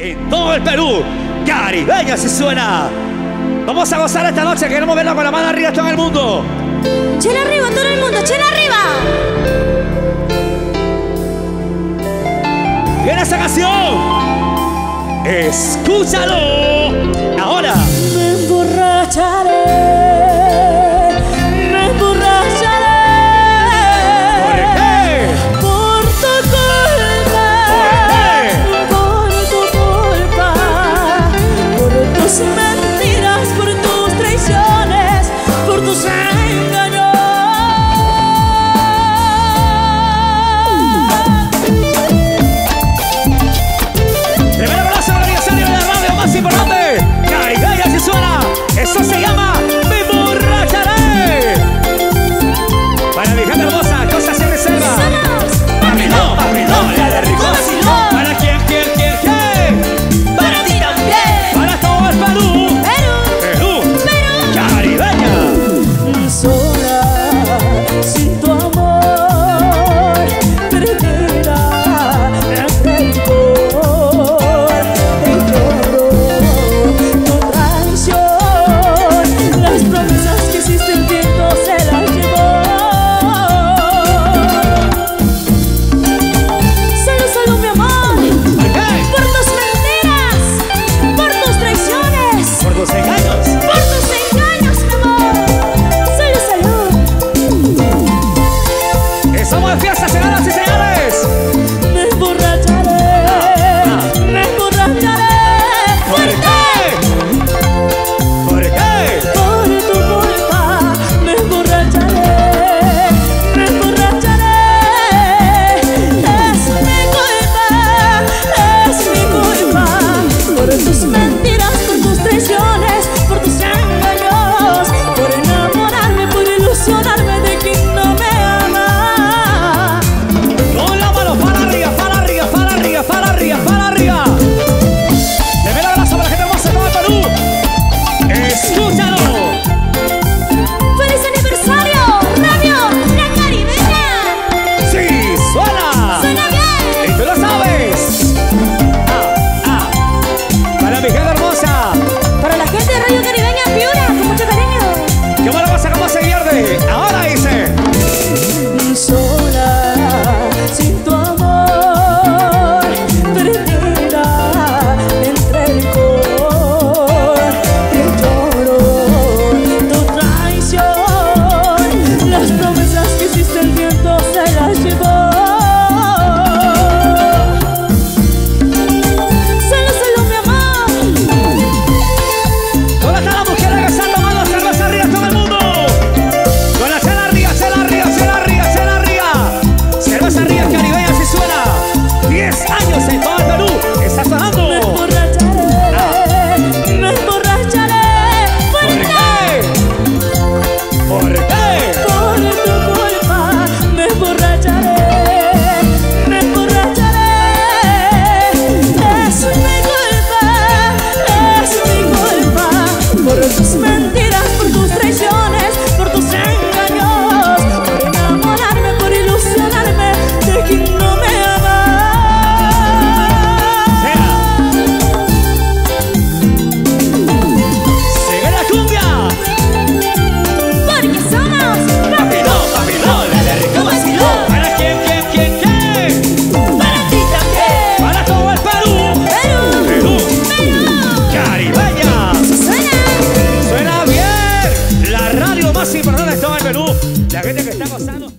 en todo el Perú. Caribeña se suena. Vamos a gozar esta noche, queremos verla con la mano arriba todo el mundo. Chela arriba, todo el mundo, chela arriba. Viene esa canción. Escúchalo. Ahora. Me emborracharé. Me emborracharé. ¿Por qué? Por tu culpa. ¿Por qué? Por tu culpa. Por tus mentiras, por tus traiciones, por tus engaños. Primero abrazo al aniversario de la radio más importante. Caribeña se suena. Eso se llama Me Emborracharé. Para mi gente hermosa, cosas sin reserva. Papilón, papilón, la de rico vacilón. ¿Para quién? Para ti también. Para todo el Perú. Perú. Caribeña. Sola, sin tu amor, perdida entre el licor, el lloro, tu traición, las promesas que hiciste el viento se las llevó. Solo mi amor, ¿Por qué? por tus mentiras, por tus traiciones, Por tus engaños. por tus engaños, mi amor. Solo salud. Estamos de fiesta, señoras y señores. Me emborracharé. Me emborracharé. ¿Por qué? ¿Por qué? Por tu culpa. Me emborracharé. Me emborracharé. Es mi culpa. Es mi culpa. Por tus mentiras, por tus traiciones, por tus engaños, por enamorarme, por ilusionarme de quien no me ama. Con la mano para arriba, para arriba, para arriba, para arriba, para arriba. Primer abrazo para la gente hermosa de todo el Perú. Escúchalo. ¡Feliz aniversario! ¡Radio La Caribeña! Sí, suena. ¡Suena bien! Y tú lo sabes. Para mi gente hermosa. Para la gente de Radio Caribeña Piura, con mucho cariño. ¿Qué buena cosa, cómo se pierde? Ahora dice. Sola, sin tu amor, perdida entre el licor, el lloro, tu traición, las promesas que hiciste el viento se las llevó. Solo mi amor. ¿Dónde está la mujer regresando? Mano, cerveza arriba, todo el mundo. Con la chela arriba, chela arriba, chela arriba, chela arriba. Cerveza arriba, Caribeña, si suena. 10 años en todo el Perú. Está sonando. Me emborracharé, me emborracharé. ¿Por qué? ¿Por qué? Por tu culpa. Me emborracharé, me emborracharé. Es mi culpa, por tus mentiras, por tus traiciones, por tus engaños, por enamorarme, por ilusionarme de quien no me ama. Sigue la cumbia. Porque somos Papilón, papilón, la de rico vacilón. ¿Para quién? para ti también. Para todo el Perú. Perú, Perú. Caribeña. suena. Suena bien. La radio más importante de todo el Perú. La gente que está gozando.